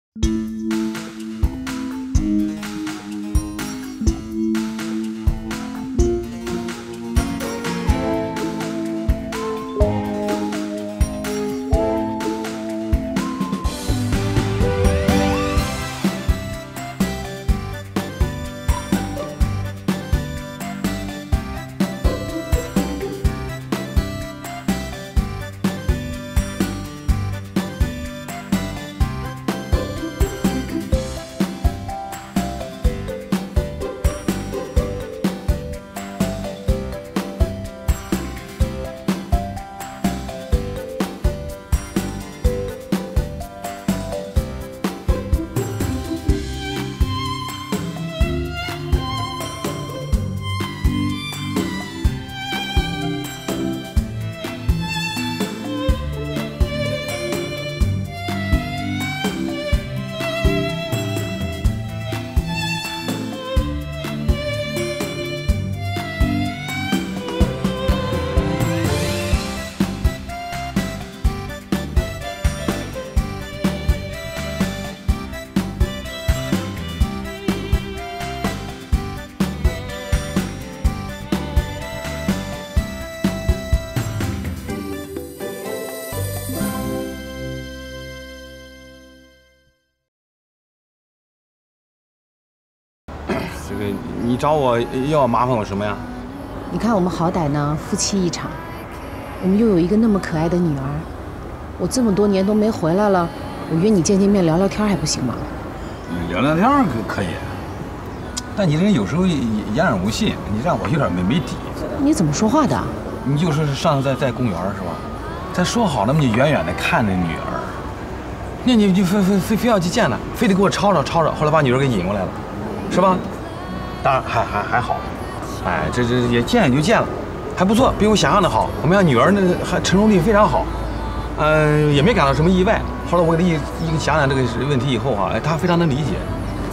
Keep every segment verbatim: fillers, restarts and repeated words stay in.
这个你找我要麻烦我什么呀？ 你看我们好歹呢夫妻一场，我们又有一个那么可爱的女儿，我这么多年都没回来了，我约你见见面聊聊天还不行吗？ 聊聊天可可以，但你这人有时候言而无信，你让我有点没没底。 你怎么说话的？ 你就说是上次在在公园是吧？咱说好了嘛，你远远的看着女儿，那你就非非非非要去见她，非得给我吵吵吵吵，后来把女儿给引过来了，是吧？当然还还还好，哎，这这也见也就见了，还不错，比我想象的好。我们家女儿那还成熟力非常好，嗯、呃，也没感到什么意外。后来我给她一一个想想这个问题以后啊，哎，她非常能理解。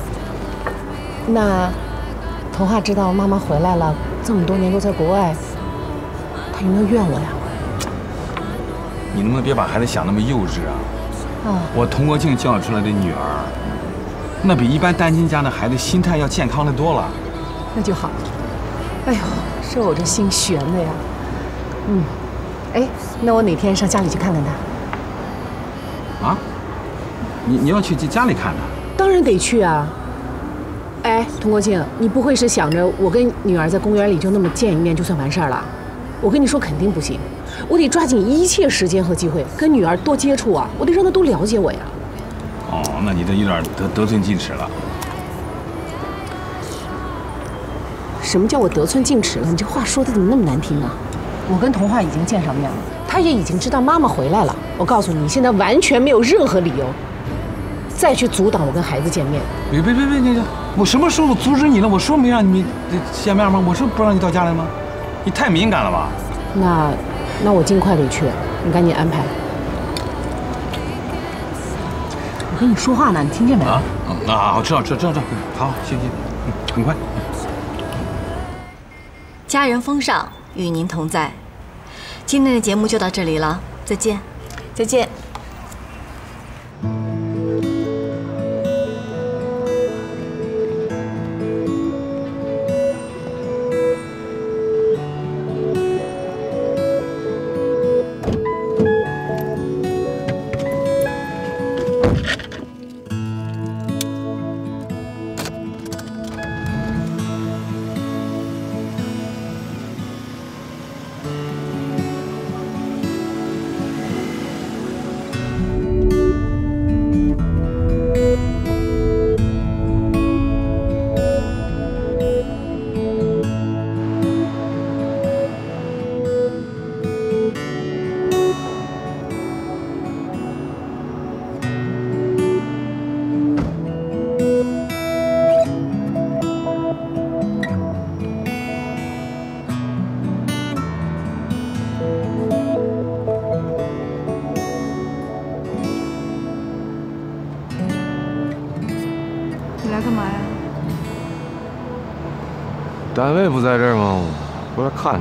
那童话知道妈妈回来了，这么多年都在国外，她有没有怨我呀？ 你能不能别把孩子想那么幼稚啊？ 啊， 我童国庆教育出来的女儿，那比一般单亲家的孩子心态要健康的多了。 那就好。哎呦，是我这心悬的呀。嗯，哎，那我哪天上家里去看看他？ 啊？你你要去家里看他？ 当然得去啊。哎，童国庆，你不会是想着我跟女儿在公园里就那么见一面就算完事儿了？我跟你说，肯定不行。我得抓紧一切时间和机会跟女儿多接触啊！我得让她多了解我呀。 哦，那你这有点得得寸进尺了。 什么叫我得寸进尺了？你这话说的怎么那么难听啊？我跟童话已经见上面了，她也已经知道妈妈回来了。我告诉你，你现在完全没有任何理由再去阻挡我跟孩子见面。 别别别别别！我什么时候阻止你了？我说没让你们见面吗？我说不让你到家来吗？你太敏感了吧？ 那，那我尽快得去，你赶紧安排。我跟你说话呢，你听见没？ 啊啊啊！知道知道知道知道。好，行行，嗯，很快。 家人风尚，与您同在。今天的节目就到这里了，再见， 再见。 单位不在这儿吗？过来看你。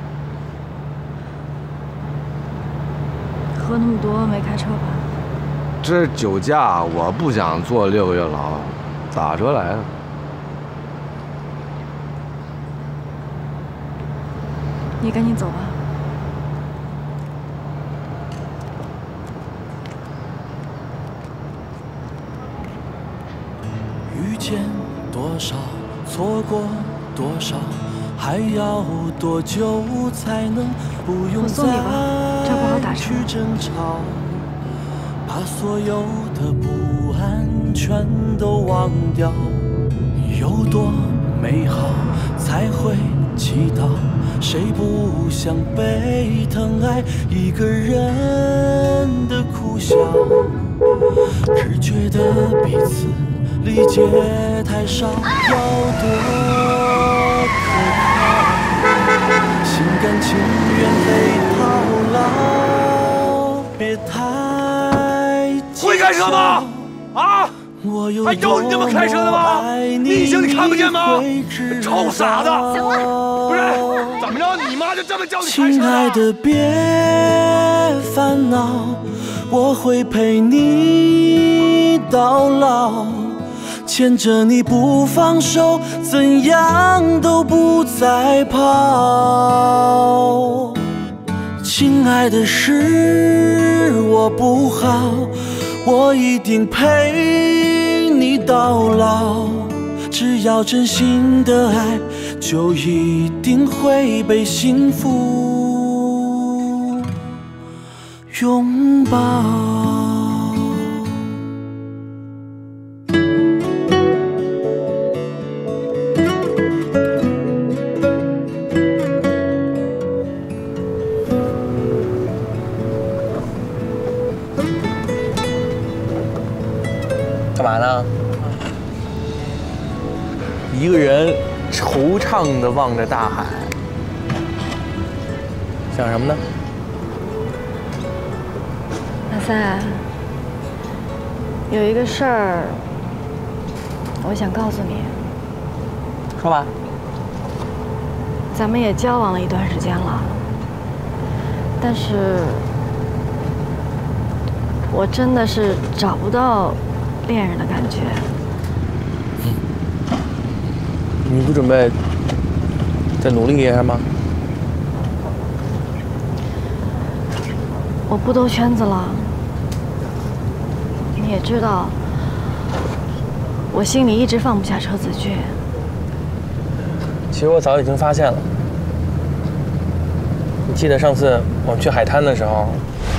喝那么多没开车吧？ 这酒驾，我不想坐六个月牢，咋着来的？ 你赶紧走吧。 遇见多少，错过多少，还要多久才能不用再去争吵？把所有的不安全都忘掉，有多美好才会祈祷？谁不想被疼爱？一个人的苦笑，只觉得彼此理解太少，要多可靠，心甘情愿被套牢，别太会开车吗？啊？还有你这么开车的吗？逆行你看不见吗？臭傻子！ 行了， 不是怎么着？你妈就这么教你开车？ 亲爱的，别烦恼，我会陪你到老，牵着你不放手，怎样都不再跑。亲爱的，是我不好，我一定陪你到老。只要真心的爱，就一定会被幸福拥抱。 干嘛呢？一个人惆怅地望着大海，想什么呢？ 马赛，有一个事儿，我想告诉你。 说吧。 咱们也交往了一段时间了，但是我真的是找不到恋人的感觉。 你不准备再努力一下吗？ 我不兜圈子了，你也知道，我心里一直放不下车子俊。 其实我早已经发现了。你记得上次我们去海滩的时候，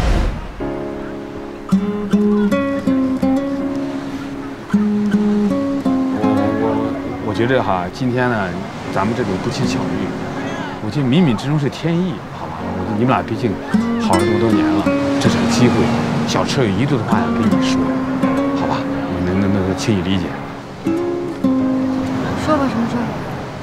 我觉得哈，今天呢，咱们这种不期巧遇，我觉得冥冥之中是天意，好吧？我觉得你们俩毕竟好了这么多年了，这是个机会。小车有一肚子话要跟你说，好吧？你能能不能请你理解？ 说吧，什么事儿？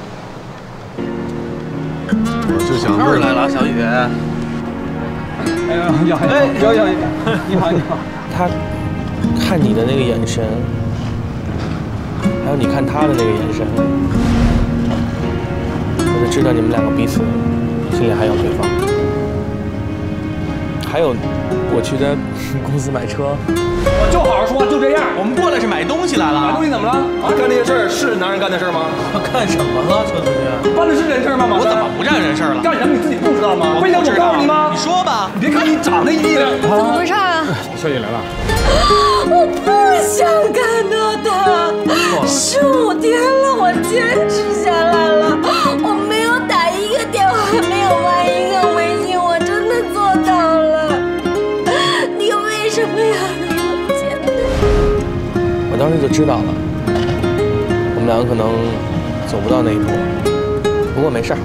我就想问来了，小雨。 哎呀，你好，哎，有有，你好你好。 他看你的那个眼神。还有你看他的那个眼神，我就知道你们两个彼此心里还有对方。还有，我去他公司买车， 我就好好说话，就这样。 我们过来是买东西来了。 买东西怎么了？啊，干这些事儿是男人干的事儿吗？ 干什么了，车同学？ 办的是人事吗？ 我怎么不干人事了？ 干什么你自己不知道吗？非得我告诉你吗？ 你说吧。 你别看你长得一脸， 怎么回事啊？ 小姐来了。 我不想看到他，十五天了，我坚持下来了，我没有打一个电话，没有发一个微信，我真的做到了。你为什么要让我见他？ 我当时就知道了，我们两个可能走不到那一步，不过没事儿。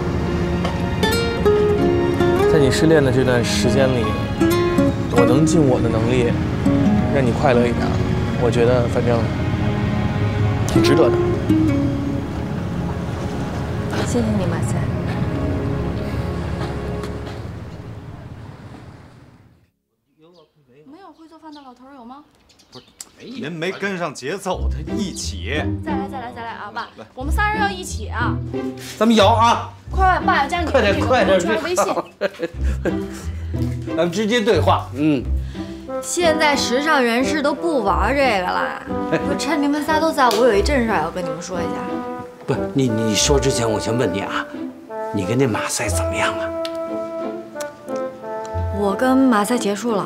在你失恋的这段时间里，我能尽我的能力让你快乐一点，我觉得反正挺值得的。 谢谢你，马赛。 没有会做饭的老头有吗？ 不是，您没跟上节奏，他一起。 再来，再来，再来啊！爸，我们仨人要一起啊！ 咱们摇啊！ 快快，爸要加你快点，快点， 圈微信。 咱们直接对话。嗯。 现在时尚人士都不玩这个啦。不趁你们仨都在，我有一正事要跟你们说一下。 不，你你说之前，我先问你啊，你跟那马赛怎么样了？ 我跟马赛结束了。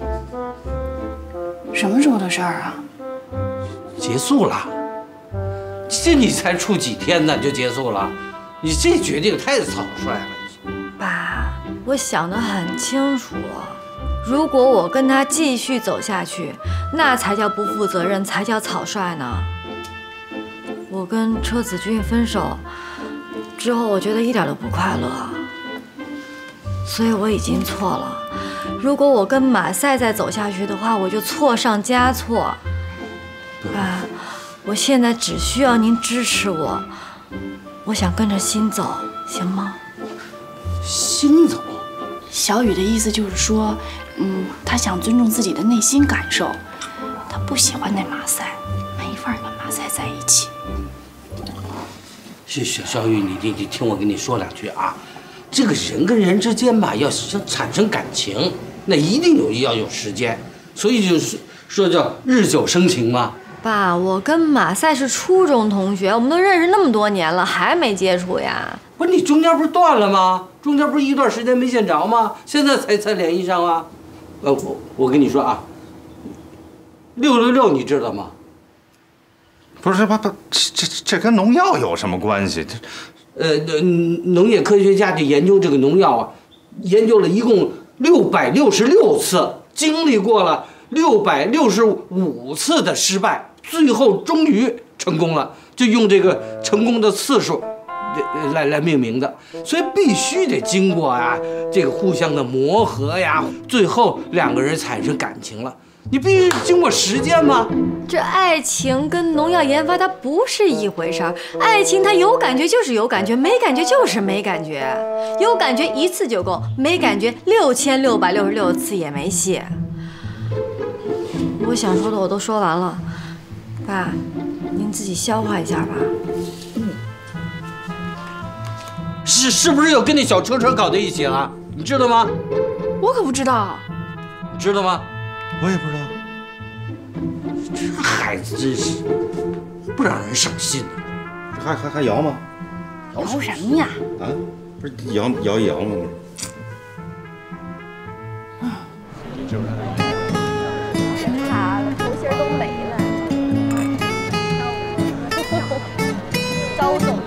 什么时候的事儿啊？ 结束了。这你才处几天呢就结束了？你这决定太草率了。 爸，我想得很清楚。如果我跟他继续走下去，那才叫不负责任，才叫草率呢。我跟车子君分手之后，我觉得一点都不快乐，所以我已经错了。如果我跟马赛再走下去的话，我就错上加错。爸，我现在只需要您支持我，我想跟着心走，行吗？ 心走？ 小雨的意思就是说，嗯，他想尊重自己的内心感受，他不喜欢那马赛，没法跟马赛在一起。 是小小雨，你你你听我跟你说两句啊，这个人跟人之间吧，要想产生感情，那一定有要有时间，所以就是说叫日久生情嘛。 爸，我跟马赛是初中同学，我们都认识那么多年了，还没接触呀？ 不是你中间不是断了吗？中间不是一段时间没见着吗？现在才才联系上啊。呃，我我跟你说啊，六六六你知道吗？ 不是不不，这这这跟农药有什么关系？这， 呃，农业科学家就研究这个农药啊，研究了一共六百六十六次，经历过了六百六十五次的失败，最后终于成功了，就用这个成功的次数来来命名的，所以必须得经过啊这个互相的磨合呀，最后两个人产生感情了。你必须经过时间吗？ 这爱情跟农药研发它不是一回事儿。爱情它有感觉就是有感觉，没感觉就是没感觉。有感觉一次就够，没感觉六千六百六十六次也没戏。我想说的我都说完了，爸，您自己消化一下吧。 是是不是又跟那小车车搞在一起了？你知道吗？ 我可不知道。 你知道吗？ 我也不知道。 这孩子真是不让人省心呢。 这还还还摇吗？ 摇什么呀？ 啊，不是摇摇一摇吗？ 嗯。 卡了，头型都没了。招总。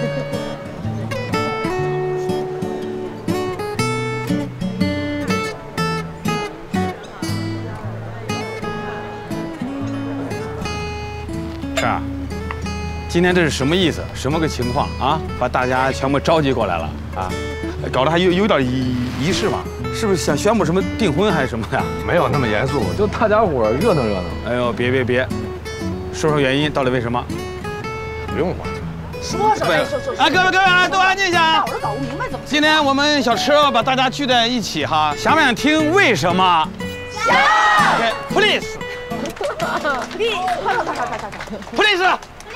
是啊，今天这是什么意思？什么个情况啊？把大家全部召集过来了啊，搞得还有有点仪仪式嘛？是不是想宣布什么订婚还是什么呀？ 没有那么严肃，就大家伙热闹热闹。 哎呦，别别别，说说原因，到底为什么？ 不用吧？ 说说说说。 啊，各位各位，都安静一下。 我都搞不明白怎么。 今天我们小车把大家聚在一起哈，想不想听为什么？ 想。 OK, please. please， 快快快快快快 please。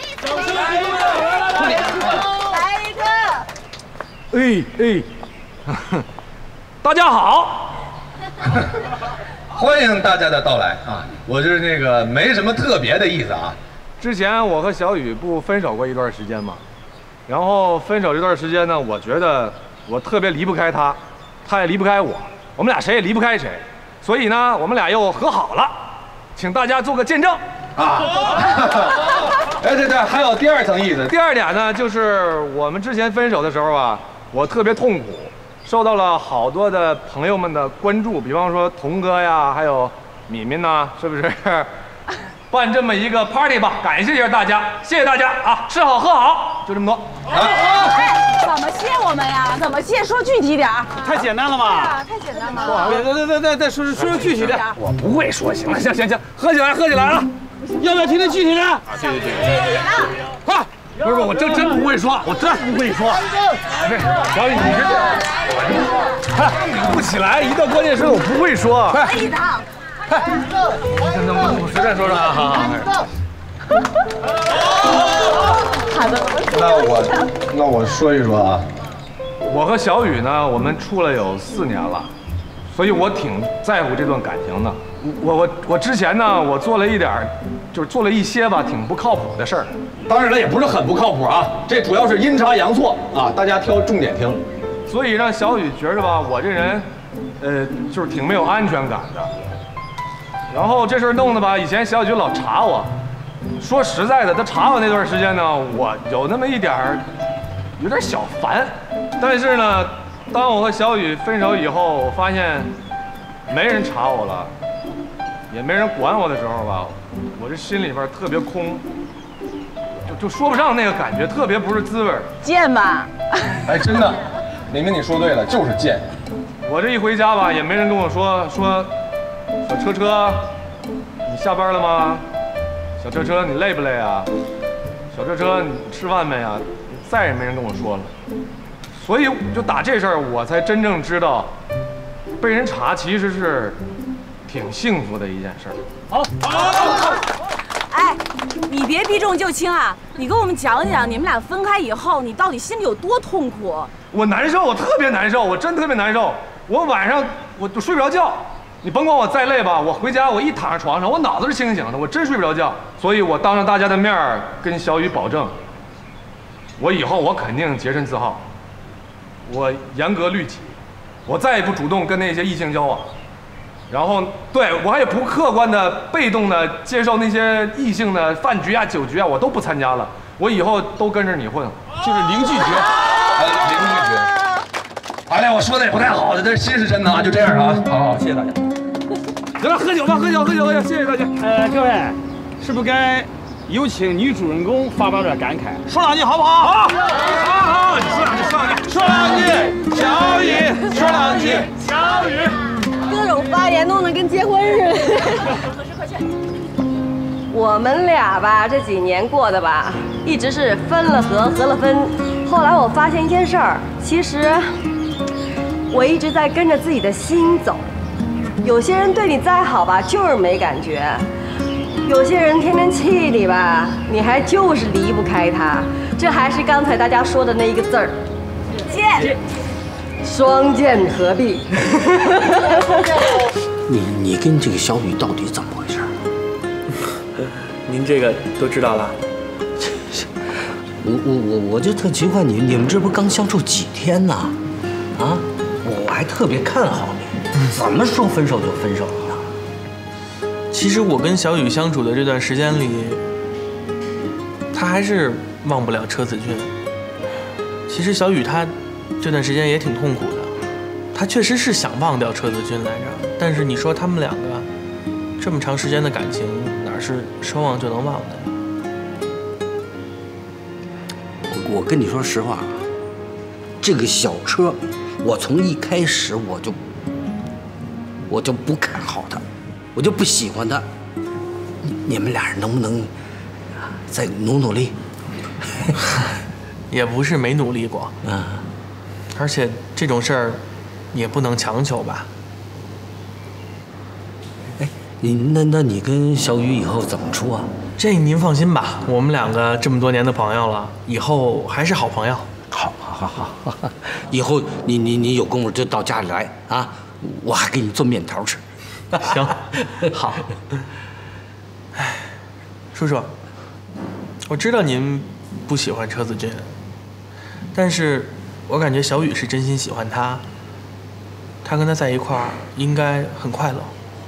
来一个。 哎哎，大家好， 欢迎大家的到来啊！我是那个没什么特别的意思啊。 之前我和小雨不分手过一段时间嘛，然后分手这段时间呢，我觉得我特别离不开他，他也离不开我，我们俩谁也离不开谁，所以呢，我们俩又和好了，请大家做个见证啊！哎，对对，还有第二层意思。第二点呢，就是我们之前分手的时候啊，我特别痛苦，受到了好多的朋友们的关注，比方说童哥呀，还有敏敏呐，是不是？办这么一个 party 吧，感谢一下大家，谢谢大家啊！吃好喝好，就这么多。 哎，怎么谢我们呀？怎么谢？说具体点儿。 太简单了吧？ 啊，太简单了。 对对对对对，说说说具体点。 我不会说，行了，行行行，喝起来喝起来啊！ 要不要听听具体的？啊， 对对对，快！不是不是，我真真不会说，我真不会说。对，小雨，你是，快，不起来，一到关键时刻我不会说。快， 可以的。 快，那那我随便说说啊，好好。 那我那我说一说啊， 我和小雨呢，我们处了有四年了，所以我挺在乎这段感情的。 我我我之前呢，我做了一点儿，就是做了一些吧，挺不靠谱的事儿。 当然了，也不是很不靠谱啊，这主要是阴差阳错啊，大家挑重点听。 所以让小雨觉着吧，我这人，呃，就是挺没有安全感的。然后这事儿弄得吧，以前小雨就老查我。说实在的，他查我那段时间呢，我有那么一点儿，有点小烦。但是呢，当我和小雨分手以后，我发现没人查我了，也没人管我的时候吧，我这心里边特别空，就就说不上那个感觉，特别不是滋味。 贱吧？ 哎，真的，明明你说对了，就是贱。 我这一回家吧，也没人跟我说说，小车车，你下班了吗？小车车，你累不累啊？小车车，你吃饭没啊？再也没人跟我说了。所以就打这事儿，我才真正知道，被人查其实是挺幸福的一件事儿。 好，好。哎，你别避重就轻啊！你跟我们讲讲，你们俩分开以后，你到底心里有多痛苦？ 我难受，我特别难受，我真特别难受。我晚上我都睡不着觉。你甭管我再累吧，我回家我一躺在床上，我脑子是清醒的，我真睡不着觉。所以我当着大家的面儿跟小雨保证，我以后我肯定洁身自好，我严格律己，我再也不主动跟那些异性交往。然后对我也不客观的、被动的接受那些异性的饭局啊、酒局啊，我都不参加了。我以后都跟着你混，就是零拒绝。 哎，零拒绝。哎呀，我说的也不太好，这心是真的啊，就这样啊。好好，谢谢大家。 行了，喝酒吧，喝酒，喝酒，喝酒，谢谢大家。呃，各位，是不是该有请女主人公发表点感慨，说两句好不好？好，好，好，你说两句，说两句，说两句，小雨，说两句，小雨。 各种发言弄得跟结婚似的。 快去快去！ 我们俩吧，这几年过的吧，一直是分了合，合了分。后来我发现一件事儿，其实我一直在跟着自己的心走。有些人对你再好吧，就是没感觉；有些人天天气你吧，你还就是离不开他。这还是刚才大家说的那一个字儿，剑。双剑合璧。 你你跟这个小雨到底怎么回事？ 您这个都知道了。 我我我我就特奇怪，你你们这不刚相处几天呢？啊，我还特别看好你，怎么说分手就分手呢？ 其实我跟小雨相处的这段时间里，他还是忘不了车子君。其实小雨他这段时间也挺痛苦的，他确实是想忘掉车子君来着，但是你说他们两个这么长时间的感情，哪是说忘就能忘的？ 我跟你说实话，这个小车，我从一开始我就我就不看好他，我就不喜欢他。你你们俩人能不能再努努力？ 也不是没努力过，嗯，而且这种事儿也不能强求吧。 哎，你那那你跟小雨以后怎么处啊？ 这您放心吧，我们两个这么多年的朋友了，以后还是好朋友。 好，好，好，好，以后你你你有功夫就到家里来啊，我还给你做面条吃。 行，好。哎，叔叔，我知道您不喜欢车子君，但是我感觉小雨是真心喜欢他，他跟他在一块儿应该很快乐。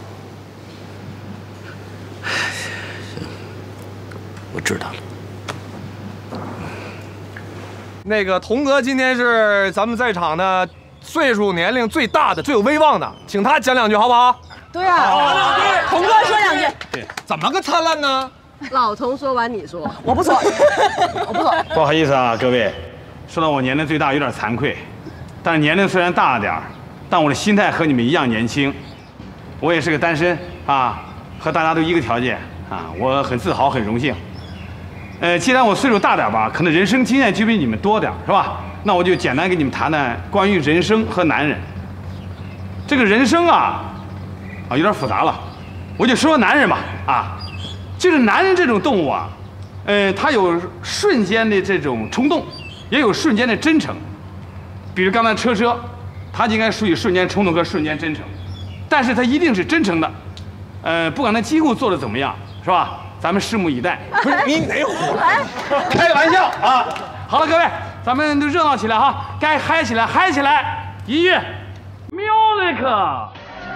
我知道了。 那个童哥今天是咱们在场的岁数年龄最大的、最有威望的，请他讲两句好不好？ 对啊，童哥说两句。 对，怎么个灿烂呢？ 老童说完你说， 我不说，我不说。 不好意思啊，各位，说到我年龄最大有点惭愧，但是年龄虽然大了点儿，但我的心态和你们一样年轻。我也是个单身啊，和大家都一个条件啊，我很自豪，很荣幸。呃，既然我岁数大点吧，可能人生经验就比你们多点，是吧？那我就简单给你们谈谈关于人生和男人。这个人生啊，啊有点复杂了，我就说说男人吧。啊，就是男人这种动物啊，呃，他有瞬间的这种冲动，也有瞬间的真诚。比如刚才车车，他应该属于瞬间冲动和瞬间真诚，但是他一定是真诚的。 呃，不管那机构做的怎么样，是吧？咱们拭目以待。 不是你哪火？ 开玩笑啊！好了，各位，咱们都热闹起来哈，该嗨起来，嗨起来！音乐 ，music。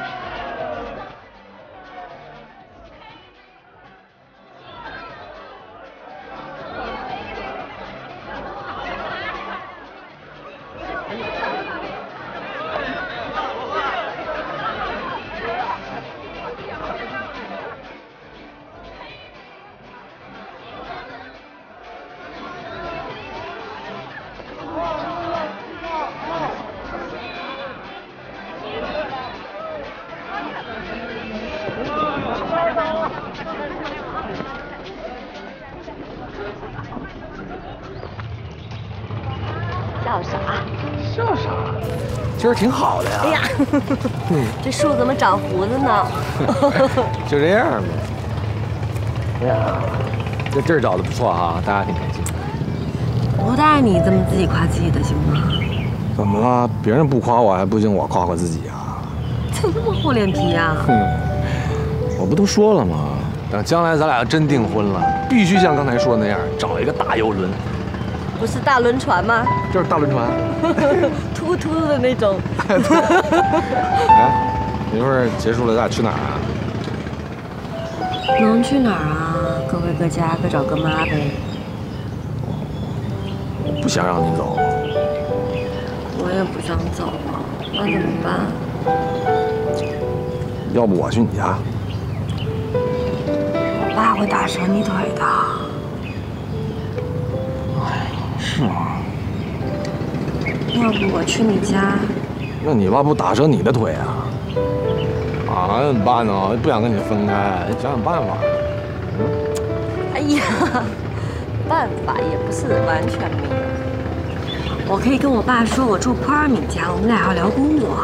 笑啥？ 笑啥？今儿挺好的呀。 哎呀，这树怎么长胡子呢？ 就这样吧。哎呀，这地儿找的不错哈，大家挺开心。 不带你这么自己夸自己的行吗？ 怎么了？别人不夸我还不行，我夸夸自己啊？ 怎么这么厚脸皮呀？ 哼，我不都说了吗？等将来咱俩要真订婚了，必须像刚才说的那样，找一个大游轮。 不是大轮船吗？ 就是大轮船， 突突的那种。 哎，一会儿结束了，咱俩去哪儿啊？ 能去哪儿啊？各回各家，各找各妈呗。 我不想让你走。 我也不想走，那怎么办？ 要不我去你家？ 我爸会打折你腿的。 是吗？ 要不我去你家？ 那你爸不打折你的腿啊？啊，怎么办呢？不想跟你分开，想想办法。嗯。 哎呀，办法也不是完全没有。我可以跟我爸说，我住宽儿敏家，我们俩要聊工作。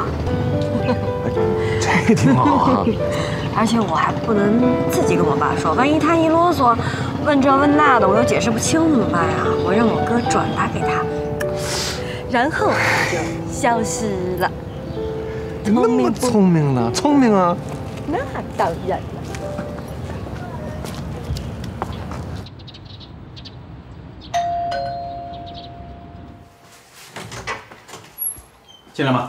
这挺好啊。 而且我还不能自己跟我爸说，万一他一啰嗦，问这问那的，我又解释不清怎么办呀？我让我哥转达给他，然后他就消失了。 那么聪明呢？聪明啊！ 那当然了。 进来吗？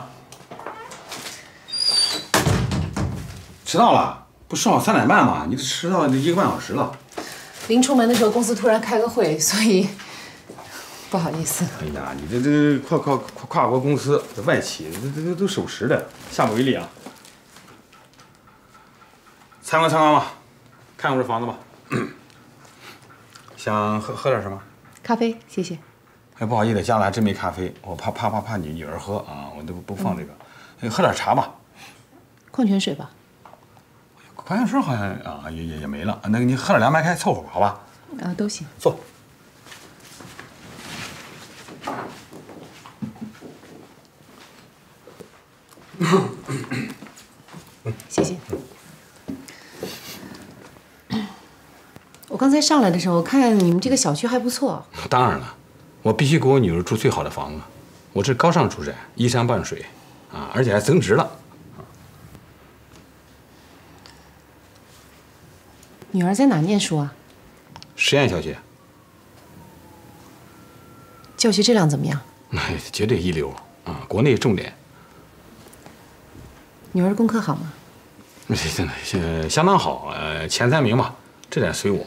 迟到了，不说好三点半吗？你这迟到一个半小时了。 临出门的时候，公司突然开个会，所以不好意思。 哎呀，你这这跨跨跨跨国公司，这外企，这这都守时的，下不为例啊。参观参观吧，看看我这房子吧。想喝喝点什么？ 咖啡，谢谢。 哎，不好意思，家里还真没咖啡，我怕怕怕怕你女儿喝啊，我都不放这个。嗯、喝点茶吧。 矿泉水吧。 矿泉水好像啊也也也没了，那个你喝点凉白开凑合好吧？ 啊，都行。 坐。 谢谢。我刚才上来的时候，看你们这个小区还不错。 当然了，我必须给我女儿住最好的房子，我这高尚住宅，依山傍水，啊，而且还增值了。 女儿在哪念书啊？ 实验小学。 教学质量怎么样？ 哎，绝对一流啊，国内重点。 女儿功课好吗？ 现在相当好，呃，前三名吧，这点随我。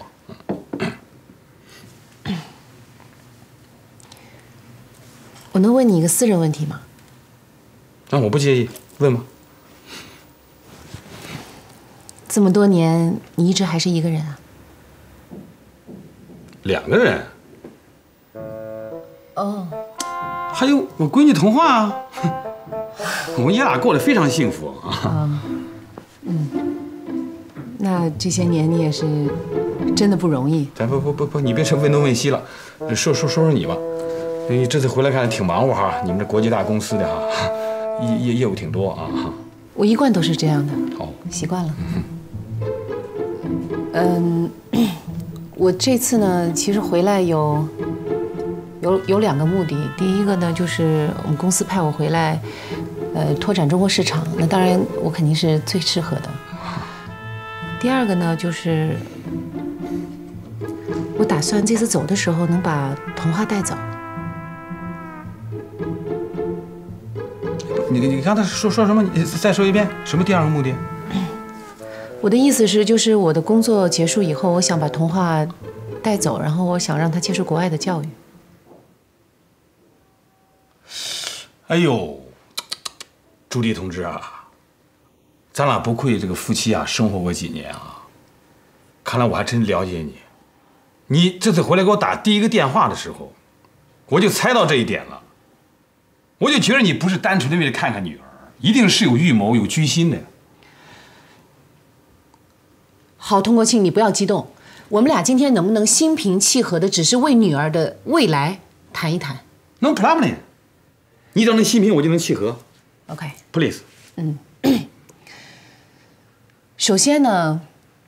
我能问你一个私人问题吗？ 那、啊、我不介意，问吧。 这么多年，你一直还是一个人啊？ 两个人。 哦。 还有我闺女童话啊，我们爷俩过得非常幸福啊。 嗯。那这些年你也是真的不容易。 咱不不不不，你别问东问西了，说说说说你吧。你这次回来看挺忙活哈，你们这国际大公司的哈，业业业务挺多啊。 我一贯都是这样的。 哦。 习惯了。嗯，我这次呢，其实回来有有有两个目的。第一个呢，就是我们公司派我回来，呃，拓展中国市场。那当然，我肯定是最适合的。 第二个呢，就是我打算这次走的时候能把童话带走。 你你刚才说说什么？你再说一遍，什么第二个目的？ 我的意思是，就是我的工作结束以后，我想把童话带走，然后我想让他接受国外的教育。 哎呦，朱棣同志啊，咱俩不愧这个夫妻啊，生活过几年啊，看来我还真了解你。你这次回来给我打第一个电话的时候，我就猜到这一点了。我就觉得你不是单纯的为了看看女儿，一定是有预谋、有居心的。 好，佟国庆，你不要激动。我们俩今天能不能心平气和的，只是为女儿的未来谈一谈 ？No problem。你只要能心平，我就能气和。 OK。 Please。 嗯。首先呢，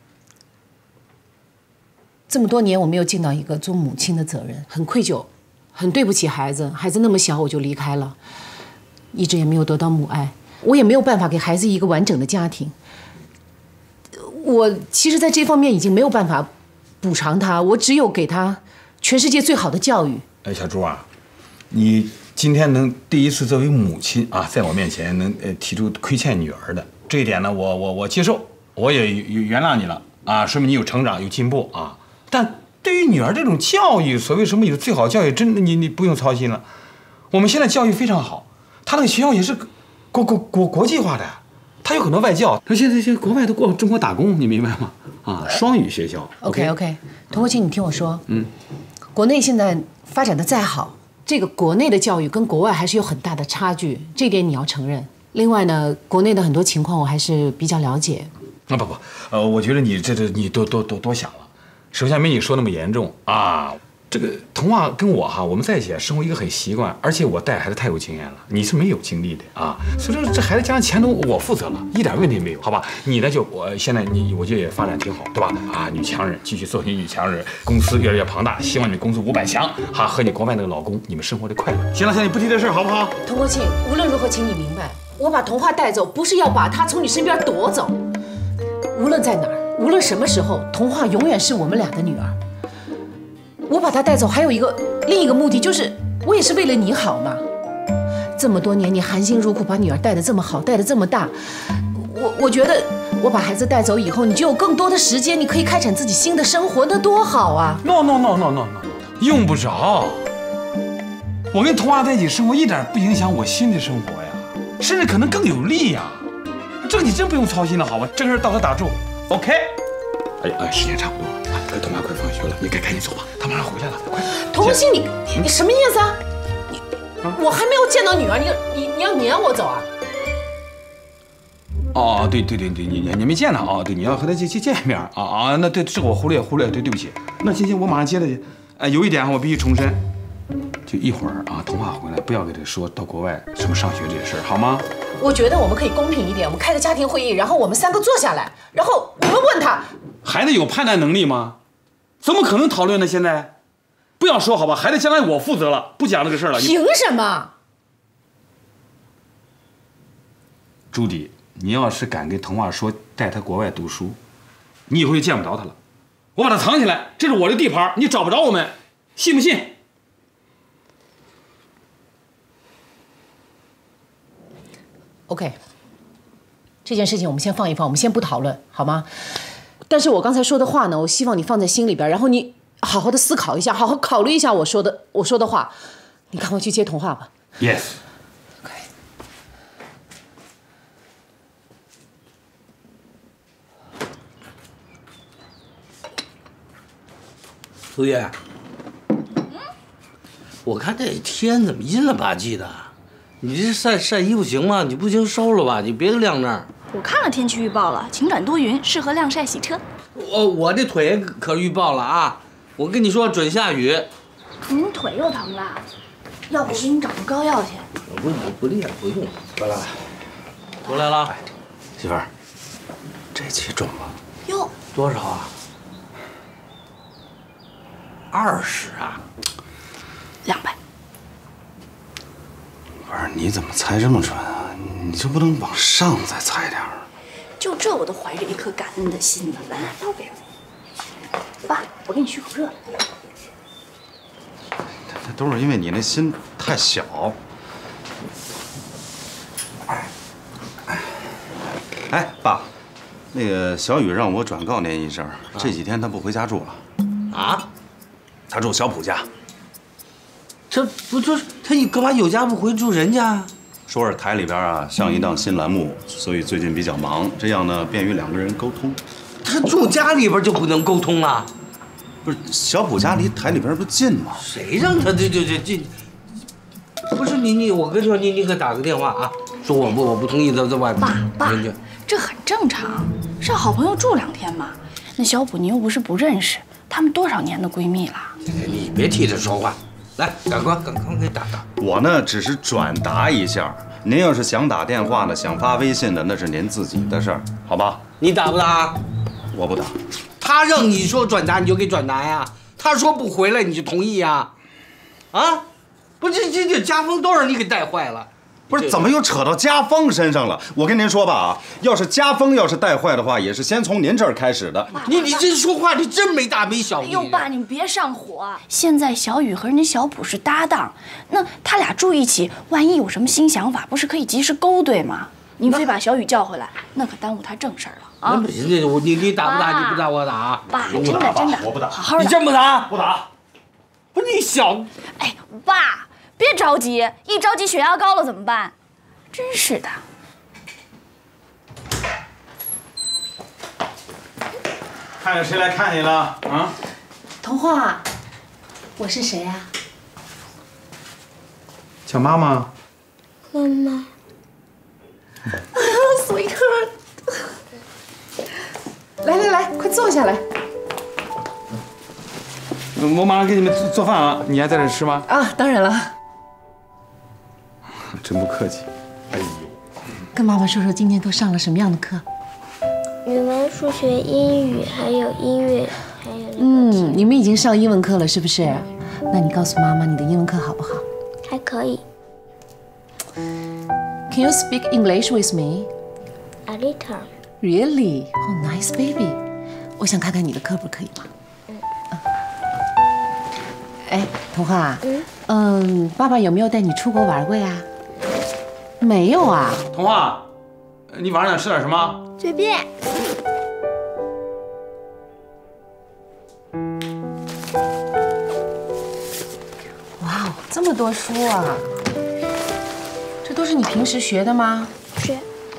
这么多年我没有尽到一个做母亲的责任，很愧疚，很对不起孩子。孩子那么小我就离开了，一直也没有得到母爱，我也没有办法给孩子一个完整的家庭。我其实在这方面已经没有办法补偿他，我只有给他全世界最好的教育。 哎，小朱啊，你今天能第一次作为母亲啊，在我面前能呃提出亏欠女儿的这一点呢，我我我接受，我也原谅你了啊，说明你有成长有进步啊。但对于女儿这种教育，所谓什么有最好教育，真的你你不用操心了。我们现在教育非常好，他那个学校也是国国国国际化的。他有很多外教，他现在现在国外都过中国打工，你明白吗？啊，双语学校。 OK OK， 佟国庆，你听我说， 嗯， 国内现在发展的再好，这个国内的教育跟国外还是有很大的差距，这点你要承认。另外呢，国内的很多情况我还是比较了解。 啊不不，呃，我觉得你这这你多多多多想了，首先没你说那么严重啊。这个童话跟我哈，我们在一起生活一个很习惯，而且我带孩子太有经验了，你是没有经历的啊，所以说这孩子将来前途我负责了，一点问题没有，好吧？你呢就我现在你我觉得也发展挺好，对吧？啊，女强人继续做你女强人，公司越来越庞大，希望你公司五百强，哈，和你国外那个老公你们生活的快乐。行了行了，你不提这事好不好？ 佟国庆，无论如何，请你明白，我把童话带走，不是要把她从你身边夺走，无论在哪儿，无论什么时候，童话永远是我们俩的女儿。我把她带走，还有一个另一个目的，就是我也是为了你好嘛。这么多年，你含辛茹苦把女儿带得这么好，带得这么大，我我觉得我把孩子带走以后，你就有更多的时间，你可以开展自己新的生活，那多好啊 ！No no no no no no， 用不着。我跟童话在一起生活，一点不影响我新的生活呀，甚至可能更有利呀。这个你真不用操心了，好吧？这个事到此打住 ，OK？ 哎哎，时间差不多了。童话快放学了，你该赶紧走吧，他马上回来了，快！ 佟国庆，你你什么意思啊？你我还没有见到女儿，你你你要撵我走啊？ 哦，对对对对，你你你没见她啊？对，你要和她见见见一面啊啊！那对，这个我忽略忽略，对对不起。那行行，我马上接她去。哎，有一点我必须重申，就一会儿啊，童话回来不要给她说到国外什么上学这些事儿，好吗？ 我觉得我们可以公平一点，我们开个家庭会议，然后我们三个坐下来，然后我们问她， 孩子有判断能力吗？怎么可能讨论呢？现在，不要说好吧，孩子将来我负责了，不讲这个事儿了。 凭什么？ 朱棣，你要是敢跟童话说带他国外读书，你以后就见不着他了。我把他藏起来，这是我的地盘，你找不着我们，信不信 ？OK， 这件事情我们先放一放，我们先不讨论，好吗？但是我刚才说的话呢，我希望你放在心里边，然后你好好的思考一下，好好考虑一下我说的我说的话。你赶快去接童话吧。 Yes。 OK。 苏叶，我看这天怎么阴了吧唧的？你这晒晒衣服行吗？你不行收了吧，你别晾那儿。 我看了天气预报了，晴转多云，适合晾晒洗车。 我我这腿可预报了啊！我跟你说准下雨。 您腿又疼了，要不给你找个膏药去？ 我不我不练不用。来来来，都来了。媳妇儿，这期中了。 哟， 多少啊？二十啊？ 两百。 不是，你怎么猜这么准啊？你这不能往上再猜点儿？ 就这我都怀着一颗感恩的心呢。来来，倒杯。爸，我给你续口热的。 这都是因为你那心太小。哎，爸，那个小雨让我转告您一声，这几天他不回家住了。 啊？ 他住小普家。 这不就是他干嘛有家不回住人家？ 说是台里边啊上一档新栏目，所以最近比较忙，这样呢便于两个人沟通。 他住家里边就不能沟通了？ 不是，小普家离台里边不近吗？ 谁让他这这这近？不是你你，我跟你说，你你可打个电话啊，说我不我不同意在在外边。 爸爸，这很正常，是好朋友住两天嘛。那小普你又不是不认识，他们多少年的闺蜜了。 你别替他说话。来，赶快赶快给打打。 我呢只是转达一下，您要是想打电话的，想发微信的，那是您自己的事儿，好吧？ 你打不打？ 我不打。 他让你说转达，你就给转达呀。他说不回来，你就同意呀？啊？不，这这这家风都让你给带坏了。 不是，怎么又扯到家风身上了？我跟您说吧啊，要是家风要是带坏的话，也是先从您这儿开始的。 你你这说话你真没大没小。 哎呦，爸，你别上火。现在小雨和人家小普是搭档，那他俩住一起，万一有什么新想法，不是可以及时勾兑吗？您非把小雨叫回来，那可耽误他正事儿了啊！ 那不行，这我你你打不打？你不打我打。 爸，真的真的， 我不打， 好好的。 你真不打？ 不打。 不是你小。 哎，爸，别着急，一着急血压高了怎么办？真是的。 看见谁来看你了啊？ 童话，我是谁呀？ 叫妈妈。 妈妈。 Sweetheart， 来来来，快坐下来。 我马上给你们做做饭了，你还在这吃吗？ 啊，当然了。 真不客气。哎呦， 跟妈妈说说今天都上了什么样的课？ 语文、数学、英语，还有音乐，还有那个。 嗯，你们已经上英文课了是不是？那你告诉妈妈你的英文课好不好？ 还可以。 Can you speak English with me? A little. Really? Oh, nice baby. 我想看看你的课本，可以吗？嗯。哎，童话。嗯。嗯，爸爸有没有带你出国玩过呀？没有啊。 童话，你晚上想吃点什么？ 随便。 哇哦，这么多书啊！这都是你平时学的吗？ 是。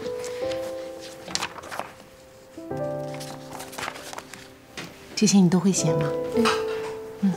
这些你都会写吗？嗯。嗯。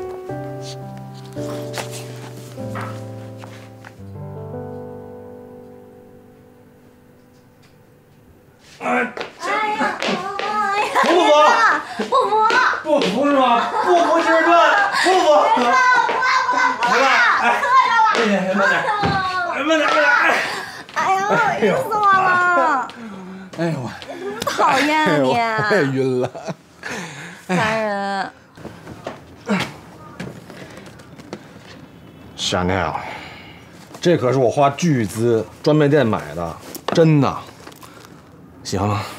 哎。 服不服？ 不服。 不服是吗？不服吃顿，不服。来吧，哎，慢点，慢点，慢点，慢点，哎。 哎呦，晕死我了！ 哎呦我， 讨厌啊你！ 我也晕了。 烦人。 Chanel， 这可是我花巨资专卖店买的，真的。喜欢吗？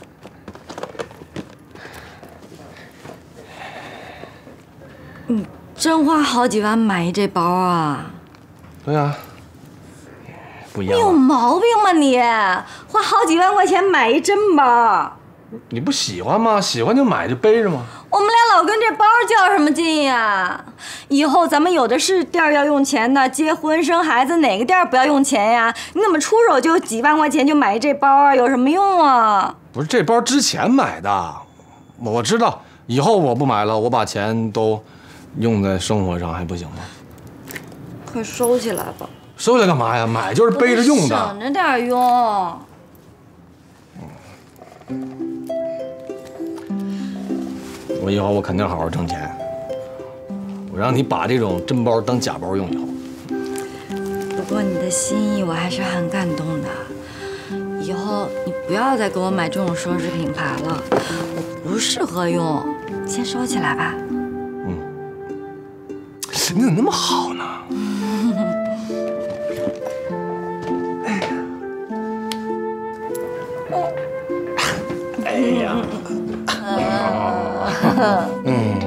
你真花好几万买这包啊？ 对啊，不一样。 你有毛病吗你？花好几万块钱买一真包， 你不喜欢吗？喜欢就买就背着吗？ 我们俩老跟这包较什么劲呀？以后咱们有的是店儿要用钱的，结婚生孩子哪个店儿不要用钱呀？你怎么出手就几万块钱就买这包啊？有什么用啊？ 不是这包之前买的，我知道，以后我不买了，我把钱都用在生活上还不行吗？ 快收起来吧。 收起来干嘛呀？买就是背着用的。 省着点用。 我以后我肯定好好挣钱，我让你把这种真包当假包用以后。 不过你的心意我还是很感动的，以后你不要再给我买这种奢侈品牌了，我不适合用，先收起来吧。 嗯，你怎么那么好呢？ 嗯。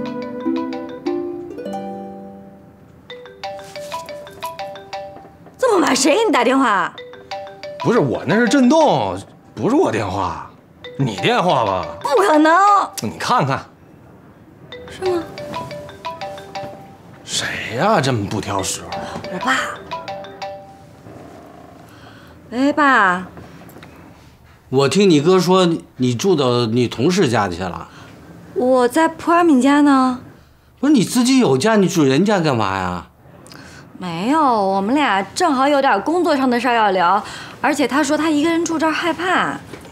这么晚谁给你打电话？ 不是我，那是震动，不是我电话，你电话吧？ 不可能！ 你看看。 是吗？ 谁呀？这么不挑时候？ 我爸。喂，爸。 我听你哥说你住到你同事家去了。 我在普尔敏家呢。 不是你自己有家，你住人家干嘛呀？ 没有，我们俩正好有点工作上的事儿要聊，而且他说他一个人住这儿害怕。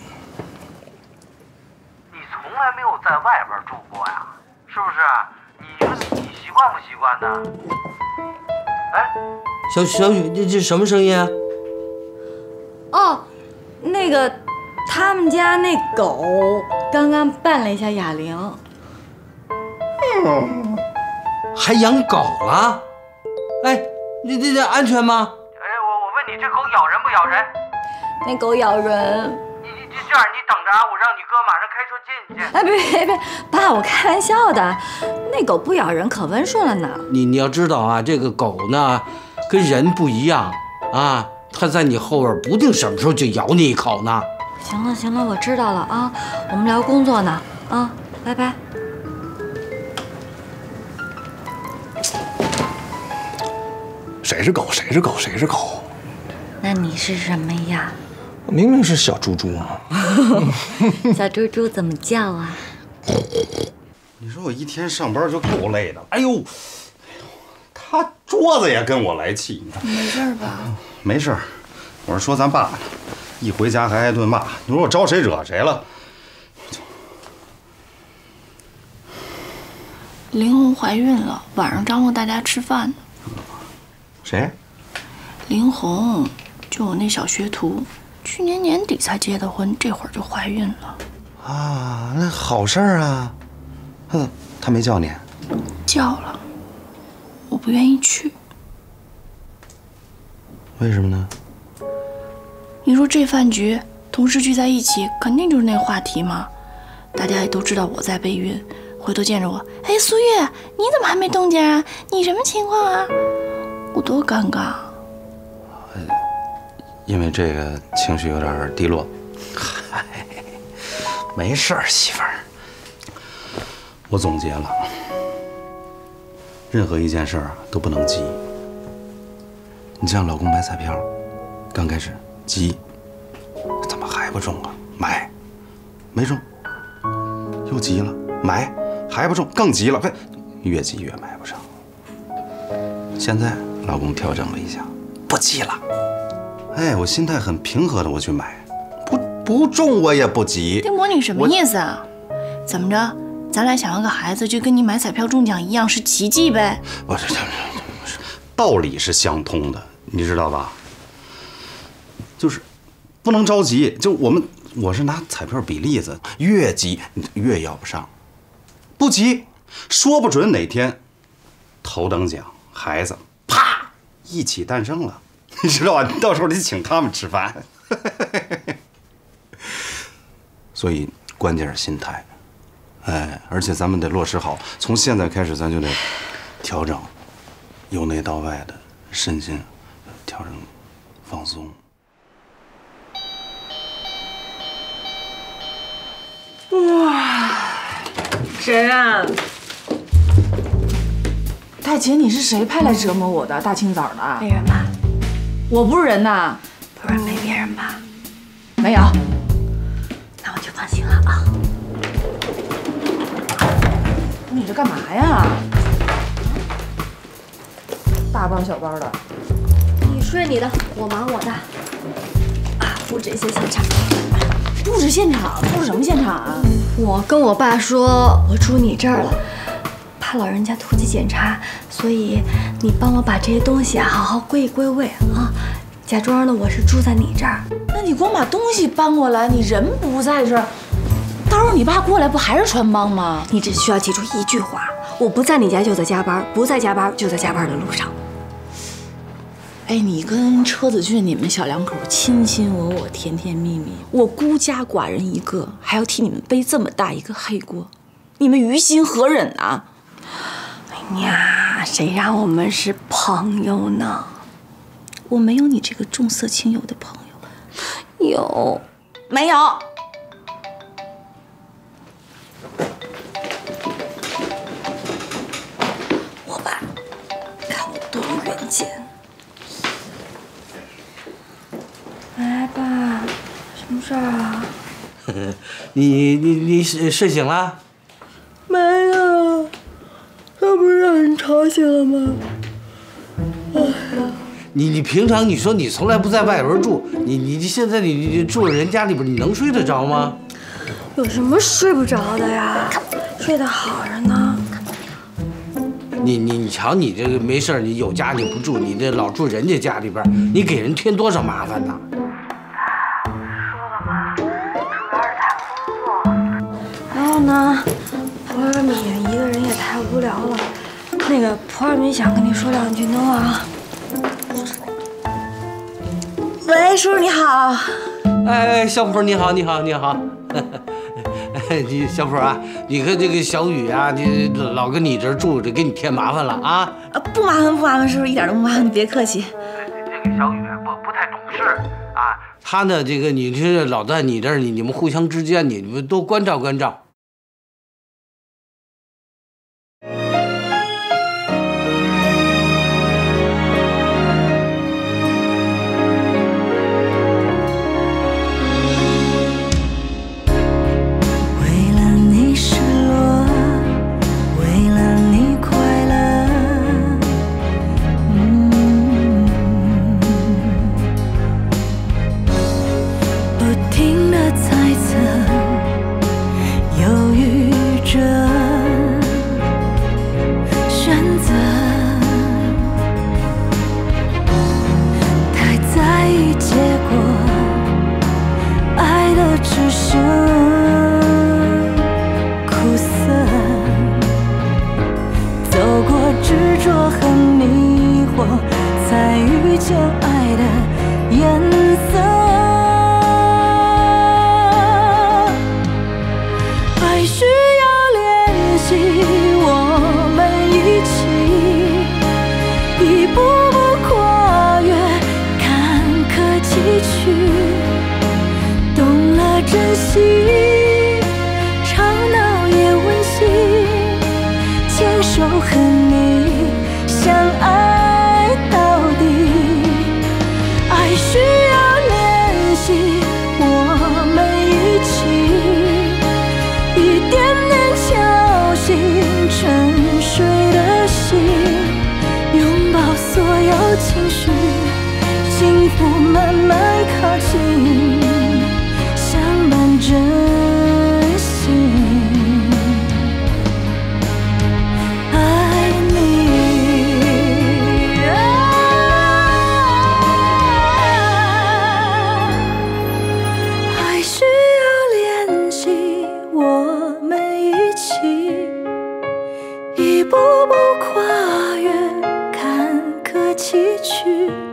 你从来没有在外边住过呀，是不是？你说你习惯不习惯呢？哎， 小小雨，这这什么声音啊？ 哦，那个，他们家那狗刚刚绊了一下哑铃。 嗯，还养狗了？哎，你这这安全吗？ 哎，我我问你，这狗咬人不咬人？ 那狗咬人。 你你这样，你等着啊，我让你哥马上开车接你去。 哎，别别别，爸，我开玩笑的，那狗不咬人可温顺了呢。 你你要知道啊，这个狗呢，跟人不一样啊，它在你后边不定什么时候就咬你一口呢。 行了行了，我知道了啊，我们聊工作呢啊，拜拜。 谁是狗？谁是狗？谁是狗？ 那你是什么呀？ 明明是小猪猪嘛。 小猪猪怎么叫啊？ 你说我一天上班就够累的，哎呦，他桌子也跟我来气。 没事吧？ 没事，我是说咱爸，一回家还挨顿骂。你说我招谁惹谁了？ 林红怀孕了，晚上张罗大家吃饭呢。 谁？ 林红，就我那小学徒，去年年底才结的婚，这会儿就怀孕了。 啊，那好事儿啊。嗯，他没叫你？ 叫了，我不愿意去。 为什么呢？ 你说这饭局，同事聚在一起，肯定就是那话题嘛。大家也都知道我在备孕，回头见着我，哎，苏月，你怎么还没动静啊？你什么情况啊？我多尴尬。 因为这个情绪有点低落。嗨，没事儿，媳妇儿。我总结了，任何一件事儿都不能急。你像老公买彩票，刚开始急，怎么还不中啊？买，没中，又急了，买，还不中，更急了，越急越买不上。现在老公调整了一下，不急了。哎，我心态很平和的，我去买，不不中我也不急。 丁博，你什么意思啊？怎么着？咱俩想要个孩子，就跟你买彩票中奖一样，是奇迹呗？ 不是，道理是相通的，你知道吧？就是不能着急。就我们，我是拿彩票比例子，越急越要不上，不急，说不准哪天头等奖孩子啪一起诞生了。你知道吧？到时候得请他们吃饭。所以关键是心态，哎，而且咱们得落实好，从现在开始咱就得调整，由内到外的身心调整放松。 哇，谁啊？大姐，你是谁派来折磨我的？大清早的。 没人吧？ 我不是人呐。 不是没别人吧？ 没有。 那我就放心了啊。 你这干嘛呀？大包小包的。 你睡你的，我忙我的。啊，布置一些现场。 布置现场？布置什么现场啊？ 我跟我爸说，我住你这儿了，怕老人家突击检查，所以你帮我把这些东西啊好好归一归位啊，假装的我是住在你这儿。 那你光把东西搬过来，你人不在这儿，到时候你爸过来不还是穿帮吗？ 你只需要记住一句话：我不在你家就在加班，不在加班就在加班的路上。 哎，你跟车子俊你们小两口卿卿我我，甜甜蜜蜜，我孤家寡人一个，还要替你们背这么大一个黑锅， 你们于心何忍啊？ 哎呀，谁让我们是朋友呢？ 我没有你这个重色轻友的朋友。 有没有？ 我吧，看我多有远见。 哎，爸，什么事儿啊？ 你你你睡睡醒了？ 没有，他不是让你吵醒了吗？哎呀， 你你平常你说你从来不在外边住，你你现在你你住人家里边，你能睡得着吗？ 有什么睡不着的呀？睡得好着呢。 你你你瞧你这个没事你有家你不住，你这老住人家家里边，你给人添多少麻烦呢？ 然后呢，普二米一个人也太无聊了。那个普二米想跟你说两句，能啊？喂，叔叔你好。 哎，小普你好，你好，你好。你小普啊，你和这个小雨啊，你老跟你这儿住着，给你添麻烦了啊？ 啊，不麻烦不麻烦，叔叔一点都不麻烦，你别客气。 这个小雨不不太懂事啊。 他呢，这个你这老在你这儿，你你们互相之间，你们多关照关照。 一步步跨越坎坷崎岖。